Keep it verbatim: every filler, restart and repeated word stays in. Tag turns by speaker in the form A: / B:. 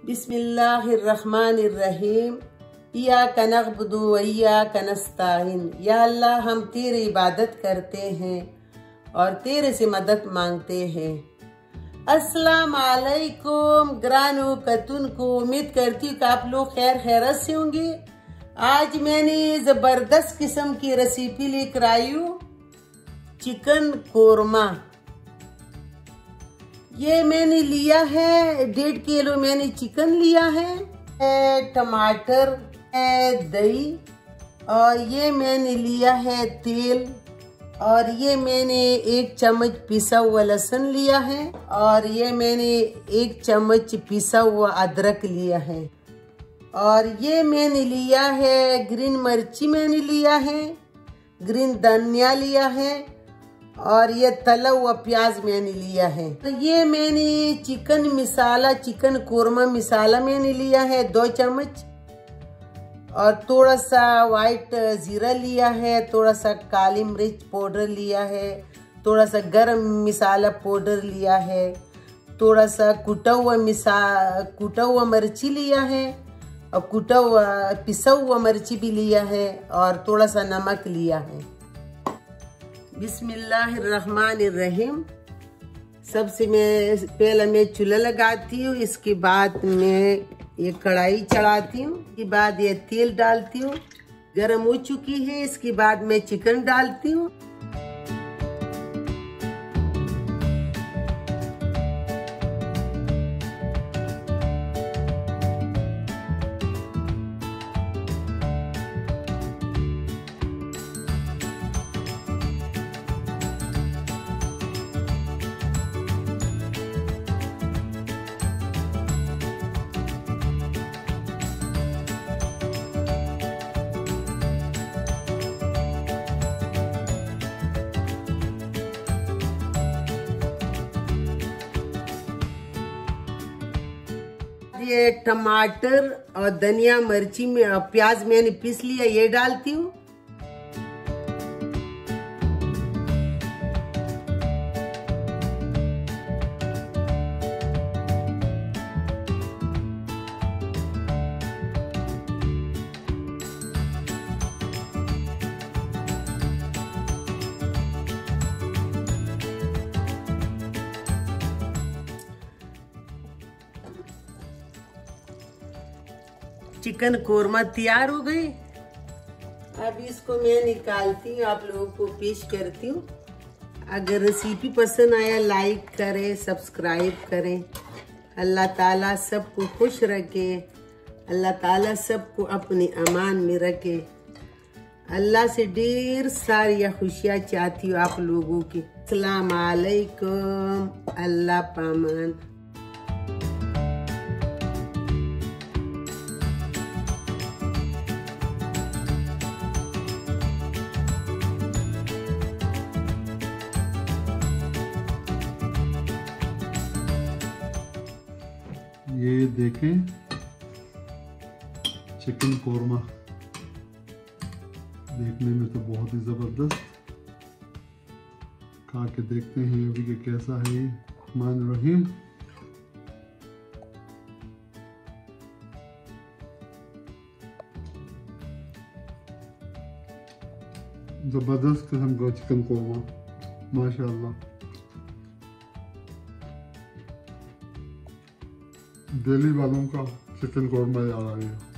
A: बिस्मिल्लाहिर्रहमानिर्रहीम। इय्याका नअबुदु व इय्याका नस्तईन। या अल्लाह, हम तेरी इबादत करते हैं और तेरे से मदद मांगते हैं। अस्सलाम वालेकुम ग्रानो कतुन को, उम्मीद करती हूँ कि आप लोग खैर खैरत से होंगे। आज मैंने जबरदस्त किस्म की रेसिपी लेकर आई हूँ, चिकन कोरमा। ये मैंने लिया है डेढ़ किलो मैंने चिकन लिया है, टमाटर है, दही, और ये मैंने लिया है तेल, और ये मैंने एक चम्मच पिसा हुआ लहसुन लिया है, और ये मैंने एक चम्मच पिसा हुआ अदरक लिया है, और ये मैंने लिया है ग्रीन मिर्ची मैंने लिया है, ग्रीन धनिया लिया है, और ये तला हुआ प्याज मैंने लिया है। तो ये मैंने चिकन मसाला चिकन कोरमा मसाला मैंने लिया है दो चम्मच, और थोड़ा सा वाइट जीरा लिया है, थोड़ा सा काली मिर्च पाउडर लिया है, थोड़ा सा गरम मसाला पाउडर लिया है, थोड़ा सा कुटा हुआ मिसा कुटा हुआ मिर्ची लिया है, और कुटा हुआ पिसा हुआ मिर्ची भी लिया है, और थोड़ा सा नमक लिया है। बिस्मिल्लाहिर्रहमानिर्रहीम। सबसे मैं पहले मैं चूल्हा लगाती हूँ, इसके बाद मैं ये कढ़ाई चढ़ाती हूँ, इसके बाद ये तेल डालती हूँ, गरम हो चुकी है। इसके बाद मैं चिकन डालती हूँ। ये टमाटर और धनिया मिर्ची में प्याज मैंने पीस लिया, ये डालती हूँ। चिकन कोरमा तैयार हो गई। अब इसको मैं निकालती हूँ, आप लोगों को पेश करती हूँ। अगर रेसिपी पसंद आया लाइक करें, सब्सक्राइब करें। अल्लाह ताला सबको खुश रखे, अल्लाह ताला सबको अपने अमान में रखे। अल्लाह से ढेर सारी खुशियाँ चाहती हूँ आप लोगों की। अस्सलाम वालेकुम, अल्लाह पामान।
B: ये देखें चिकन कोरमा, देखने में तो बहुत ही ज़बरदस्त। खा के देखते हैं अभी कि कैसा है। रहमान रहीम। ज़बरदस्त किस्म का चिकन कोरमा, माशाअल्लाह। दिल्ली वालों का चिकन कोरमा याद आ गया।